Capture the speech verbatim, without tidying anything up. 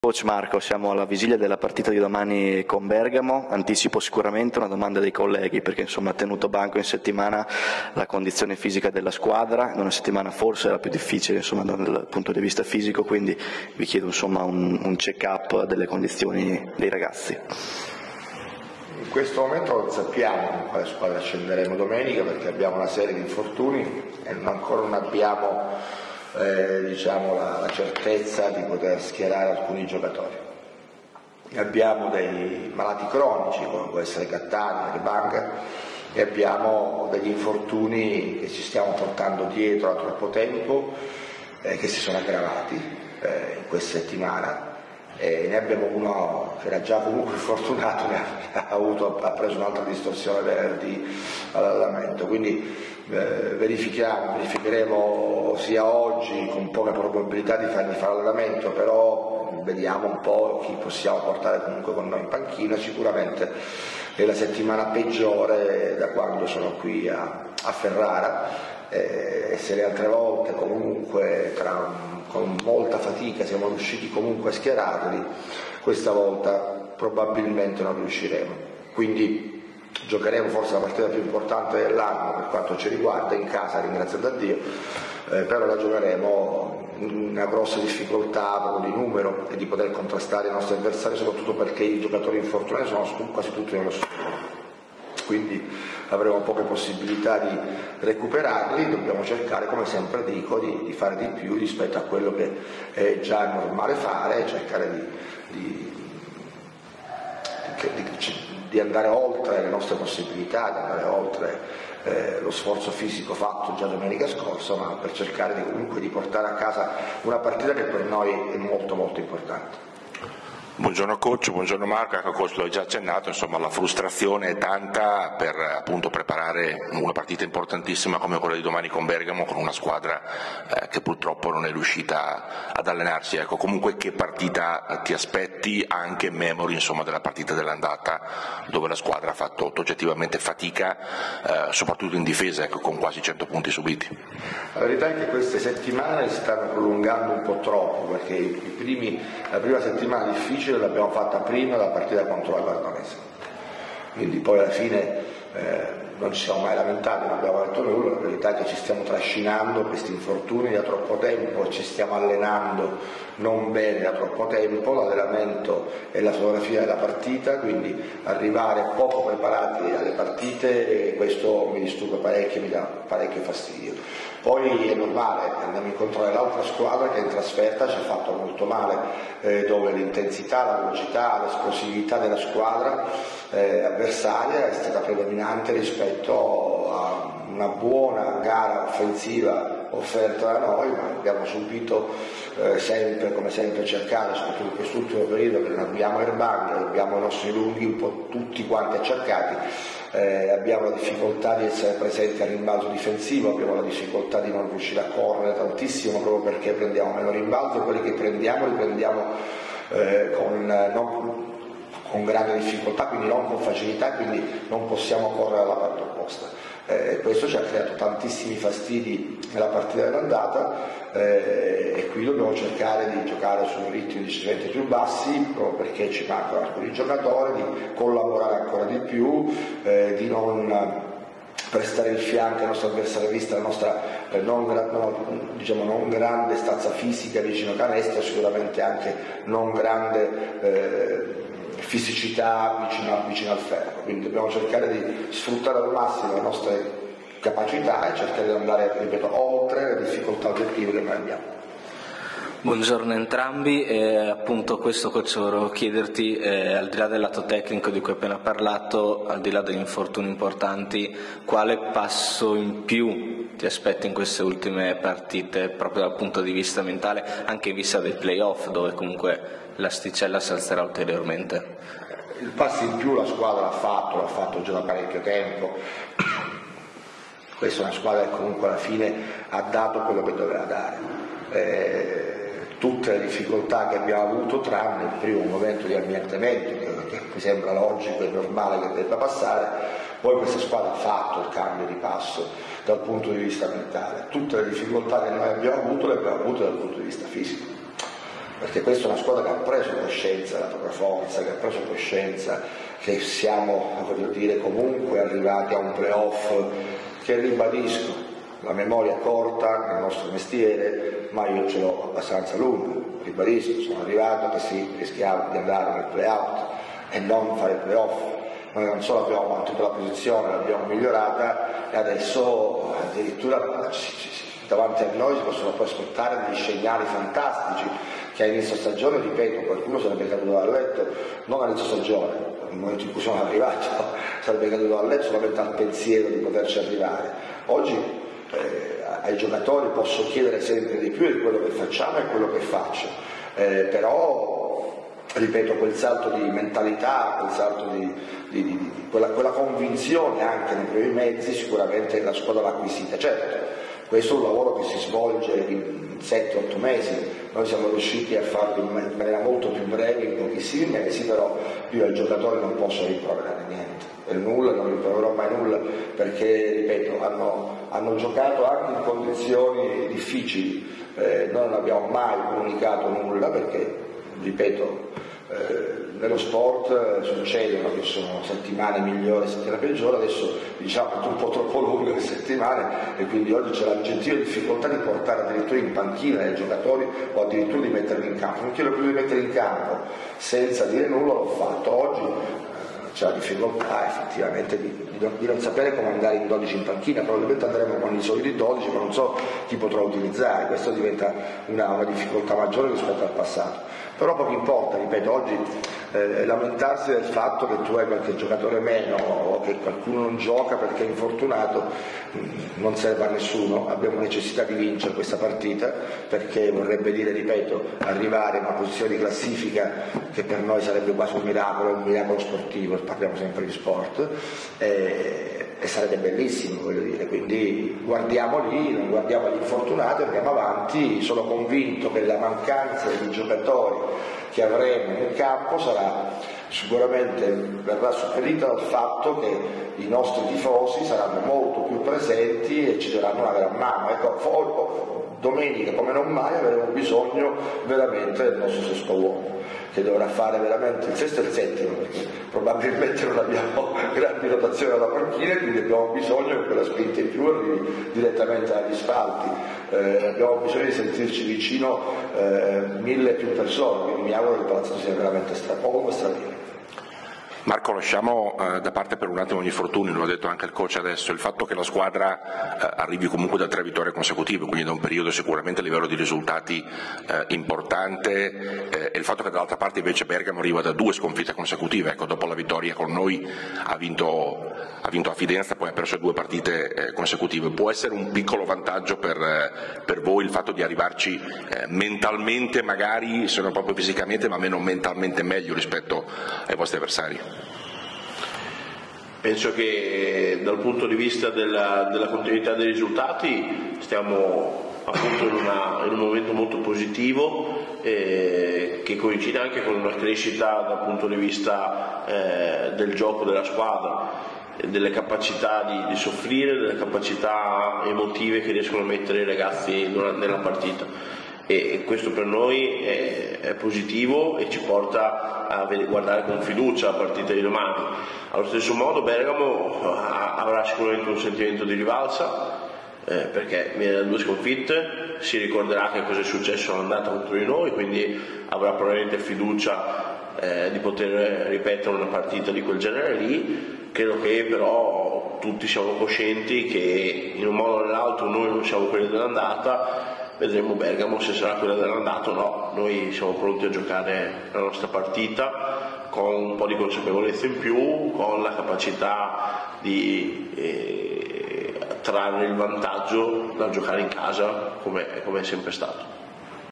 Coach Marco, siamo alla vigilia della partita di domani con Bergamo. Anticipo sicuramente una domanda dei colleghi, perché insomma ha tenuto banco in settimana la condizione fisica della squadra, in una settimana forse era più difficile insomma dal punto di vista fisico, quindi vi chiedo insomma un, un check-up delle condizioni dei ragazzi. In questo momento non sappiamo con quale squadra scenderemo domenica, perché abbiamo una serie di infortuni e ancora non abbiamo Eh, diciamo la, la certezza di poter schierare alcuni giocatori. Abbiamo dei malati cronici come può essere Cattani, Ribanga, e abbiamo degli infortuni che ci stiamo portando dietro da troppo tempo, eh, che si sono aggravati eh, in questa settimana. E ne abbiamo uno che era già comunque fortunato, ne ha, ha, avuto, ha preso un'altra distorsione venerdì all'allenamento, quindi eh, verifichiamo, verificheremo sia oggi con poca probabilità di fargli fare allenamento, però vediamo un po' chi possiamo portare comunque con noi in panchina. Sicuramente è la settimana peggiore da quando sono qui a, a Ferrara, e se le altre volte comunque tra con molta fatica siamo riusciti comunque a schierarli, questa volta probabilmente non riusciremo. Quindi giocheremo forse la partita più importante dell'anno per quanto ci riguarda, in casa, ringraziando a Dio, eh, però la giocheremo in una grossa difficoltà proprio di numero e di poter contrastare i nostri avversari, soprattutto perché i giocatori infortunati sono quasi tutti nello studio. Quindi avremo poche possibilità di recuperarli, dobbiamo cercare, come sempre dico, di, di fare di più rispetto a quello che è già normale fare, cercare di, di, di, di, di andare oltre le nostre possibilità, di andare oltre eh, lo sforzo fisico fatto già domenica scorsa, ma per cercare di, comunque di portare a casa una partita che per noi è molto molto importante. Buongiorno coach, buongiorno Marco, ecco coach l'ho già accennato, insomma la frustrazione è tanta per appunto preparare una partita importantissima come quella di domani con Bergamo, con una squadra eh, che purtroppo non è riuscita ad allenarsi. Ecco, comunque che partita ti aspetti, anche in memory insomma della partita dell'andata dove la squadra ha fatto oggettivamente fatica, eh, soprattutto in difesa, ecco, con quasi cento punti subiti. La verità è che queste settimane si stanno prolungando un po' troppo, perché i primi, la prima settimana difficile l'abbiamo fatta prima della partita contro la Guardonese, quindi poi alla fine eh, non ci siamo mai lamentati, non abbiamo detto nulla. La verità è che ci stiamo trascinando questi infortuni da troppo tempo, ci stiamo allenando non bene da troppo tempo, l'allenamento è la fotografia della partita, quindi arrivare poco preparati alle partite, e questo mi disturba parecchio, mi dà parecchio fastidio. Poi è normale, andiamo incontro all'altra squadra che in trasferta ci ha fatto molto male, eh, dove l'intensità, la velocità, l'esplosività della squadra eh, avversaria è stata predominante rispetto a una buona gara offensiva offerta da noi, ma abbiamo subito eh, sempre, come sempre, cercato, soprattutto in quest'ultimo periodo, che non abbiamo Erbang, abbiamo i nostri lunghi un po' tutti quanti accercati. Eh, abbiamo la difficoltà di essere presenti al rimbalzo difensivo, abbiamo la difficoltà di non riuscire a correre tantissimo proprio perché prendiamo meno rimbalzo, quelli che prendiamo li prendiamo eh, con, non, con grande difficoltà, quindi non con facilità, quindi non possiamo correre alla parte opposta. Eh, questo ci ha creato tantissimi fastidi nella partita dell'andata, eh, e qui dobbiamo cercare di giocare su ritmi decisamente più bassi, proprio perché ci mancano alcuni giocatori, di collaborare ancora di più, eh, di non prestare il fianco ai nostri avversari, vista la nostra eh, non, no, diciamo, non grande stazza fisica vicino canestro, sicuramente anche non grande eh, fisicità vicino, vicino al ferro, quindi dobbiamo cercare di sfruttare al massimo le nostre capacità e cercare di andare, ripeto, oltre le difficoltà oggettive che noi abbiamo. Buongiorno a entrambi, eh, appunto questo coach volevo chiederti, eh, al di là del lato tecnico di cui hai appena parlato, al di là degli infortuni importanti, quale passo in più ti aspetti in queste ultime partite proprio dal punto di vista mentale, anche in vista dei playoff dove comunque l'asticella si alzerà ulteriormente? Il passo in più la squadra l'ha fatto, l'ha fatto già da parecchio tempo. Questa è una squadra che comunque alla fine ha dato quello che doveva dare. Eh, tutte le difficoltà che abbiamo avuto, tranne il primo momento di ambientamento, che, che mi sembra logico e normale che debba passare, poi questa squadra ha fatto il cambio di passo dal punto di vista mentale. Tutte le difficoltà che noi abbiamo avuto le abbiamo avute dal punto di vista fisico. perché questa è una squadra che ha preso coscienza della propria forza, che ha preso coscienza che siamo, voglio dire, comunque arrivati a un playoff che, ribadisco, la memoria è corta nel nostro mestiere, ma io ce l'ho abbastanza lunga, ribadisco, sono arrivato che si rischiava di andare nel play-out e non fare il play-off. Noi non solo abbiamo mantenuto la posizione, l'abbiamo migliorata e adesso addirittura davanti a noi si possono poi aspettare degli scenari fantastici che a inizio stagione, ripeto, qualcuno sarebbe caduto dal letto, non a inizio stagione, nel momento in cui sono arrivato sarebbe caduto dal letto solamente al pensiero di poterci arrivare. Oggi eh, ai giocatori posso chiedere sempre di più di quello che facciamo e quello che faccio, eh, però ripeto, quel salto di mentalità, quel salto di, di, di, di quella, quella convinzione anche nei primi mezzi sicuramente la squadra l'ha acquisita. Certo, questo è un lavoro che si svolge in sette otto mesi, noi siamo riusciti a farlo in maniera molto più breve, in pochissimi mesi, però io ai giocatori non posso rimproverare niente, per nulla, non rimproverò mai nulla, perché, ripeto, hanno, hanno giocato anche in condizioni difficili, eh, noi non abbiamo mai comunicato nulla, perché, ripeto, eh, nello sport succedono che sono settimane migliori, settimane peggiori, adesso diciamo che è un po' troppo lungo le settimane e quindi oggi c'è la gentile difficoltà di portare addirittura in panchina i giocatori o addirittura di metterli in campo. Non chiedo più di mettere in campo senza dire nulla, l'ho fatto. Oggi eh, c'è la difficoltà effettivamente di, di, non, di non sapere come andare in dodici in panchina, probabilmente andremo con i soliti dodici, ma non so chi potrà utilizzare, questo diventa una, una difficoltà maggiore rispetto al passato. Però poco importa, ripeto, oggi eh, lamentarsi del fatto che tu hai qualche giocatore meno o che qualcuno non gioca perché è infortunato mh, non serve a nessuno, abbiamo necessità di vincere questa partita perché vorrebbe dire, ripeto, arrivare in una posizione di classifica che per noi sarebbe quasi un miracolo, un miracolo sportivo, parliamo sempre di sport, eh, e sarebbe bellissimo, voglio dire, quindi guardiamo lì, non guardiamo gli infortunati, andiamo avanti, sono convinto che la mancanza di giocatori che avremo in campo sarà sicuramente verrà supplita dal fatto che i nostri tifosi saranno molto più presenti e ci daranno una gran mano. Ecco, domenica come non mai avremo bisogno veramente del nostro sesto uomo, che dovrà fare veramente il sesto e il settimo, perché probabilmente non abbiamo grandi rotazioni alla panchina, quindi abbiamo bisogno che quella spinta in più arrivi direttamente agli spalti, eh, abbiamo bisogno di sentirci vicino eh, mille più persone, quindi mi auguro che il palazzetto sia veramente stracolmo e strapieno. Marco, lasciamo eh, da parte per un attimo gli infortuni, lo ha detto anche il coach adesso, il fatto che la squadra eh, arrivi comunque da tre vittorie consecutive, quindi da un periodo sicuramente a livello di risultati eh, importante, eh, e il fatto che dall'altra parte invece Bergamo arriva da due sconfitte consecutive, ecco, dopo la vittoria con noi ha vinto, ha vinto a Fidenza, poi ha perso due partite eh, consecutive, può essere un piccolo vantaggio per, eh, per voi il fatto di arrivarci eh, mentalmente magari, se non proprio fisicamente, ma meno mentalmente meglio rispetto ai vostri avversari? Penso che dal punto di vista della, della continuità dei risultati stiamo appunto in, una, in un momento molto positivo eh, che coincide anche con una crescita dal punto di vista eh, del gioco della squadra, delle capacità di, di soffrire, delle capacità emotive che riescono a mettere i ragazzi nella partita. E questo per noi è, è positivo e ci porta a guardare con fiducia la partita di domani. Allo stesso modo Bergamo avrà sicuramente un sentimento di rivalsa eh, perché viene da due sconfitte, si ricorderà che cosa è successo all'andata contro di noi, quindi avrà probabilmente fiducia eh, di poter ripetere una partita di quel genere lì. Credo che però tutti siamo coscienti che in un modo o nell'altro noi non siamo quelli dell'andata. Vedremo Bergamo se sarà quella dell'andato o no, noi siamo pronti a giocare la nostra partita con un po' di consapevolezza in più, con la capacità di eh, trarre il vantaggio da giocare in casa come, come è sempre stato.